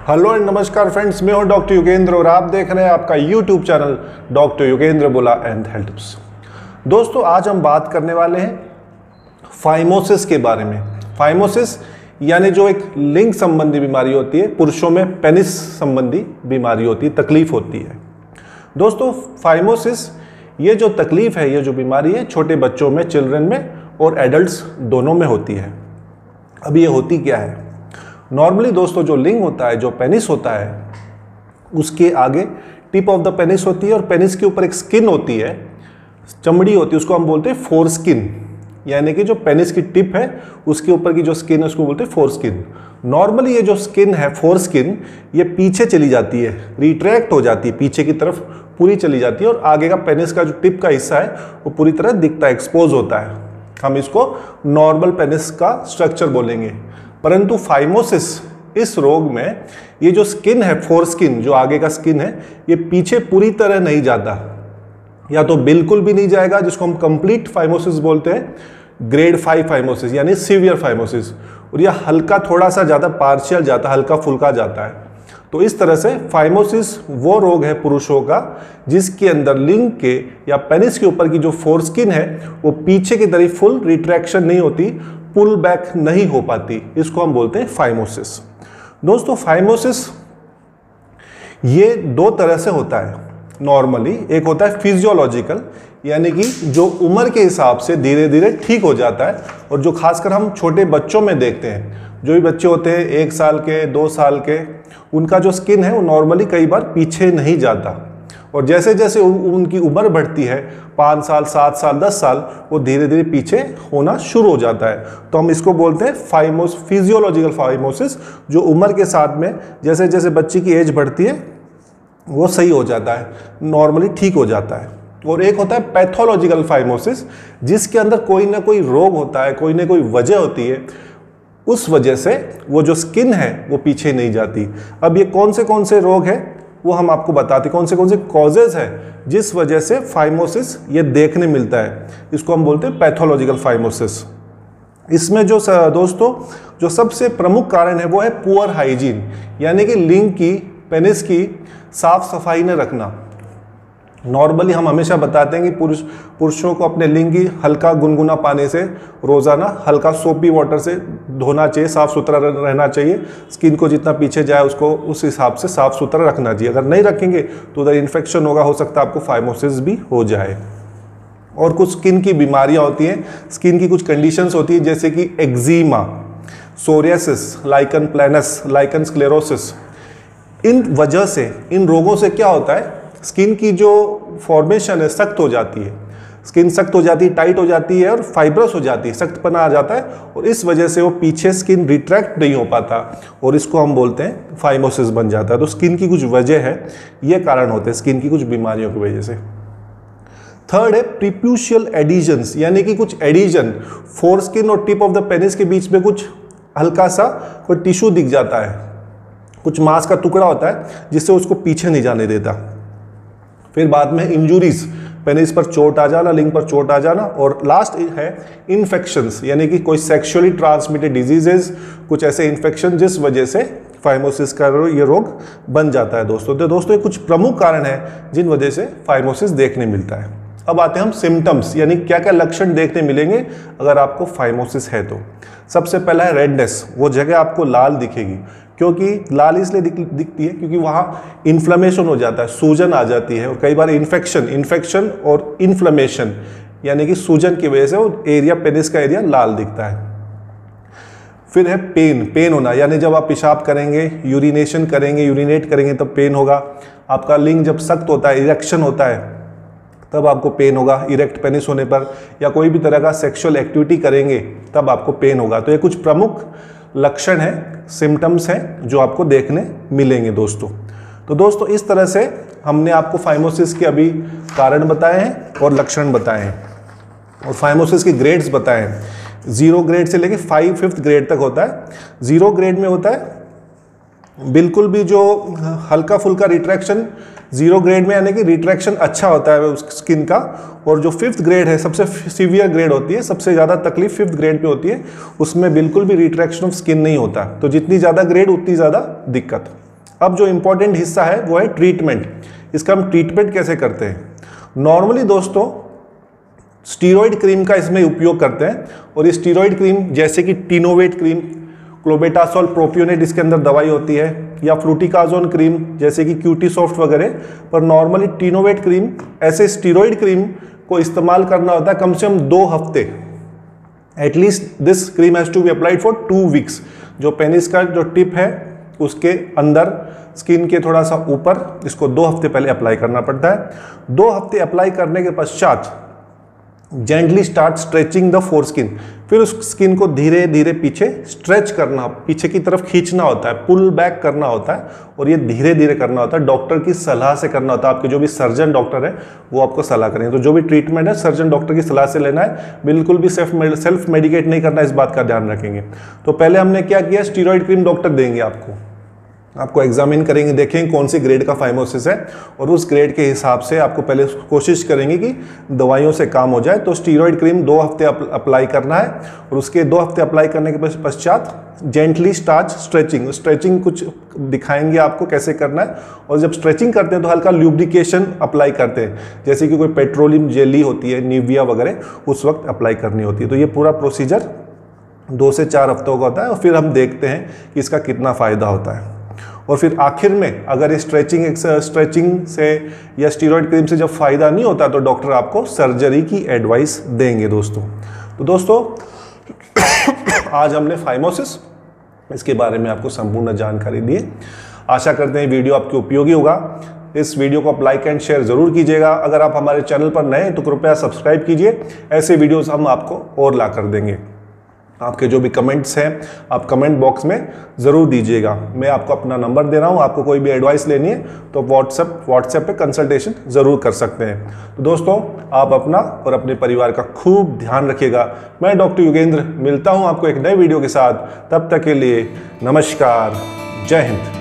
Hello and नमस्कार friends, मैं हूं डॉक्टर योगेंद्र और आप देख रहे हैं आपका यूट्यूब चैनल डॉक्टर योगेंद्र बोला एंड हेल्थ टिप्स। दोस्तों, आज हम बात करने वाले हैं फाइमोसिस के बारे में। फाइमोसिस यानी जो एक लिंग संबंधी बीमारी होती है, पुरुषों में पेनिस संबंधी बीमारी होती है, तकलीफ होती है। दोस्तों, फाइमोसिस ये जो तकलीफ है, ये जो बीमारी है, छोटे बच्चों में, चिल्ड्रन में और एडल्ट्स दोनों में होती है। अब ये होती क्या है? नॉर्मली दोस्तों, जो लिंग होता है, जो पेनिस होता है, उसके आगे टिप ऑफ द पेनिस होती है और पेनिस के ऊपर एक स्किन होती है, चमड़ी होती है, उसको हम बोलते हैं फोर स्किन। यानी कि जो पेनिस की टिप है उसके ऊपर की जो स्किन है उसको बोलते हैं फोर स्किन। नॉर्मली ये जो स्किन है, फोर स्किन, ये पीछे चली जाती है, रिट्रैक्ट हो जाती है, पीछे की तरफ पूरी चली जाती है और आगे का पेनिस का जो टिप का हिस्सा है वो पूरी तरह दिखता है, एक्सपोज होता है। हम इसको नॉर्मल पेनिस का स्ट्रक्चर बोलेंगे। परंतु फाइमोसिस, इस रोग में ये जो स्किन है, फोर स्किन, जो आगे का स्किन है, ये पीछे पूरी तरह नहीं जाता, या तो बिल्कुल भी नहीं जाएगा, जिसको हम कंप्लीट फाइमोसिस बोलते हैं, ग्रेड 5 फाइमोसिस यानी सीवियर फाइमोसिस, और यह हल्का थोड़ा सा ज़्यादा पार्शियल जाता है, हल्का फुल्का जाता है। तो इस तरह से फाइमोसिस वो रोग है पुरुषों का जिसके अंदर लिंग के या पेनिस के ऊपर की जो फोर स्किन है वो पीछे की तरफ फुल रिट्रैक्शन नहीं होती, पुल बैक नहीं हो पाती। इसको हम बोलते हैं फाइमोसिस। दोस्तों, फाइमोसिस ये दो तरह से होता है नॉर्मली। एक होता है फिजियोलॉजिकल, यानी कि जो उम्र के हिसाब से धीरे धीरे ठीक हो जाता है, और जो खासकर हम छोटे बच्चों में देखते हैं, जो भी बच्चे होते हैं 1 साल के, 2 साल के, उनका जो स्किन है वो नॉर्मली कई बार पीछे नहीं जाता, और जैसे जैसे उनकी उम्र बढ़ती है, 5 साल, 7 साल, 10 साल, वो धीरे धीरे पीछे होना शुरू हो जाता है। तो हम इसको बोलते हैं फिजियोलॉजिकल फाइमोसिस, जो उम्र के साथ में जैसे जैसे बच्चे की एज बढ़ती है वो सही हो जाता है, नॉर्मली ठीक हो जाता है। और एक होता है पैथोलॉजिकल फाइमोसिस, जिसके अंदर कोई ना कोई रोग होता है, कोई ना कोई वजह होती है, उस वजह से वो जो स्किन है वो पीछे नहीं जाती। अब ये कौन से रोग हैं वो हम आपको बताते, कौन से कॉजेज है जिस वजह से फाइमोसिस ये देखने मिलता है। इसको हम बोलते हैं पैथोलॉजिकल फाइमोसिस। इसमें जो दोस्तों जो सबसे प्रमुख कारण है वो है पुअर हाइजीन, यानी कि लिंग की, पेनिस की साफ सफाई न रखना। नॉर्मली हम हमेशा बताते हैं कि पुरुषों को अपने लिंग की हल्का गुनगुना पानी से रोजाना हल्का सोपी वाटर से धोना चाहिए, साफ सुथरा रहना चाहिए। स्किन को जितना पीछे जाए उसको उस हिसाब से साफ सुथरा रखना चाहिए। अगर नहीं रखेंगे तो उधर इन्फेक्शन होगा, हो सकता है आपको फाइमोसिस भी हो जाए। और कुछ स्किन की बीमारियां होती हैं, स्किन की कुछ कंडीशंस होती है, जैसे कि eczema, psoriasis, lichen planus, lichen sclerosis. इन वजह से, इन रोगों से क्या होता है, स्किन की जो फॉर्मेशन है सख्त हो जाती है, स्किन सख्त हो जाती है, टाइट हो जाती है और फाइब्रस हो जाती है, सख्तपना आ जाता है, और इस वजह से वो पीछे स्किन रिट्रैक्ट नहीं हो पाता, और इसको हम बोलते हैं फाइमोसिस बन जाता है। तो स्किन की कुछ वजह है, ये कारण होते हैं स्किन की कुछ बीमारियों की वजह से। थर्ड है प्रीप्यूशियल एडिशंस, यानी कि कुछ एडिशन, फोर स्किन और टिप ऑफ द पेनिस के बीच में कुछ हल्का सा कोई टिश्यू दिख जाता है, कुछ मांस का टुकड़ा होता है जिससे उसको पीछे नहीं जाने देता। फिर बाद में इंजुरीज, पेनिस पर चोट आ जाना, लिंग पर चोट आ जाना, और लास्ट है इन्फेक्शंस, यानी कि कोई सेक्सुअली ट्रांसमिटेड डिजीजेस, कुछ ऐसे इन्फेक्शन जिस वजह से फाइमोसिस का ये रोग बन जाता है। दोस्तों, तो दोस्तों ये कुछ प्रमुख कारण हैं जिन वजह से फाइमोसिस देखने मिलता है। अब आते हैं हम सिम्टम्स, यानी क्या क्या लक्षण देखने मिलेंगे अगर आपको फाइमोसिस है तो। सबसे पहला है रेडनेस, वो जगह आपको लाल दिखेगी, क्योंकि लाल इसलिए दिखती है क्योंकि वहाँ इन्फ्लेमेशन हो जाता है, सूजन आ जाती है, और कई बार इन्फेक्शन और इन्फ्लेमेशन, यानी कि सूजन की वजह से वो एरिया, पेनिस का एरिया लाल दिखता है। फिर है पेन होना, यानी जब आप पेशाब करेंगे, यूरिनेट करेंगे तब पेन होगा। आपका लिंग जब सख्त होता है, इरेक्शन होता है, तब आपको पेन होगा, इरेक्ट पेनिस होने पर, या कोई भी तरह का सेक्सुअल एक्टिविटी करेंगे तब आपको पेन होगा। तो ये कुछ प्रमुख लक्षण हैं, सिम्टम्स हैं जो आपको देखने मिलेंगे दोस्तों। तो दोस्तों, इस तरह से हमने आपको फाइमोसिस के अभी कारण बताए हैं और लक्षण बताए हैं, और फाइमोसिस के ग्रेड्स बताए हैं। 0 ग्रेड से लेके 5th ग्रेड तक होता है। 0 ग्रेड में होता है बिल्कुल भी जो हल्का फुल्का रिट्रैक्शन, 0 ग्रेड में यानी कि रिट्रैक्शन अच्छा होता है उस स्किन का, और जो 5th ग्रेड है, सबसे सीवियर ग्रेड होती है, सबसे ज़्यादा तकलीफ 5th ग्रेड पे होती है, उसमें बिल्कुल भी रिट्रैक्शन ऑफ स्किन नहीं होता। तो जितनी ज़्यादा ग्रेड उतनी ज़्यादा दिक्कत। अब जो इंपॉर्टेंट हिस्सा है वो है ट्रीटमेंट। इसका हम ट्रीटमेंट कैसे करते हैं। नॉर्मली दोस्तों स्टीरॉयड क्रीम का इसमें उपयोग करते हैं, और ये स्टीरॉयड क्रीम जैसे कि टिनोवेट क्रीम, क्लोबेटासोल प्रोपियोनेट इसके अंदर दवाई होती है, या फ्लूटिकाजोन क्रीम जैसे कि क्यूटी सॉफ्ट वगैरह, पर नॉर्मली टिनोवेट क्रीम ऐसे स्टीरॉयड क्रीम को इस्तेमाल करना होता है कम से कम 2 हफ्ते। At least this cream has to be applied for 2 weeks. जो पेनिस का जो टिप है उसके अंदर स्किन के थोड़ा सा ऊपर इसको 2 हफ्ते पहले अप्लाई करना पड़ता है। 2 हफ्ते अप्लाई करने के पश्चात gently start stretching the foreskin. फिर उस स्किन को धीरे धीरे पीछे स्ट्रेच करना, पीछे की तरफ खींचना होता है, पुल बैक करना होता है, और ये धीरे धीरे करना होता है। डॉक्टर की सलाह से करना होता है। आपके जो भी सर्जन डॉक्टर है वो आपको सलाह करेंगे। तो जो भी ट्रीटमेंट है सर्जन डॉक्टर की सलाह से लेना है, बिल्कुल भी सेल्फ मेडिकेट नहीं करना, इस बात का ध्यान रखेंगे। तो पहले हमने क्या किया, स्टीरॉयड क्रीम डॉक्टर देंगे आपको एग्जामिन करेंगे, देखेंगे कौन सी ग्रेड का फाइमोसिस है, और उस ग्रेड के हिसाब से आपको पहले कोशिश करेंगे कि दवाइयों से काम हो जाए। तो स्टीरॉयड क्रीम 2 हफ्ते अप्लाई करना है, और उसके 2 हफ्ते अप्लाई करने के पश्चात जेंटली स्टार्ट स्ट्रेचिंग कुछ दिखाएंगे आपको कैसे करना है। और जब स्ट्रेचिंग करते हैं तो हल्का ल्यूब्रिकेशन अप्लाई करते हैं, जैसे कि कोई पेट्रोलियम जेली होती है, निविया वगैरह, उस वक्त अप्लाई करनी होती है। तो ये पूरा प्रोसीजर 2 से 4 हफ्तों का होता है, और फिर हम देखते हैं कि इसका कितना फ़ायदा होता है। और फिर आखिर में अगर इस स्ट्रेचिंग से या स्टीरॉयड क्रीम से जब फायदा नहीं होता तो डॉक्टर आपको सर्जरी की एडवाइस देंगे दोस्तों। तो दोस्तों आज हमने फाइमोसिस इसके बारे में आपको संपूर्ण जानकारी दी है। आशा करते हैं वीडियो आपके उपयोगी होगा। इस वीडियो को आप लाइक एंड शेयर जरूर कीजिएगा। अगर आप हमारे चैनल पर नए हैं तो कृपया सब्सक्राइब कीजिए। ऐसे वीडियोस हम आपको और ला कर देंगे। आपके जो भी कमेंट्स हैं आप कमेंट बॉक्स में ज़रूर दीजिएगा। मैं आपको अपना नंबर दे रहा हूँ, आपको कोई भी एडवाइस लेनी है तो व्हाट्सएप पे कंसल्टेशन ज़रूर कर सकते हैं। तो दोस्तों आप अपना और अपने परिवार का खूब ध्यान रखिएगा। मैं डॉक्टर युगेंद्र मिलता हूँ आपको एक नए वीडियो के साथ। तब तक के लिए नमस्कार, जय हिंद।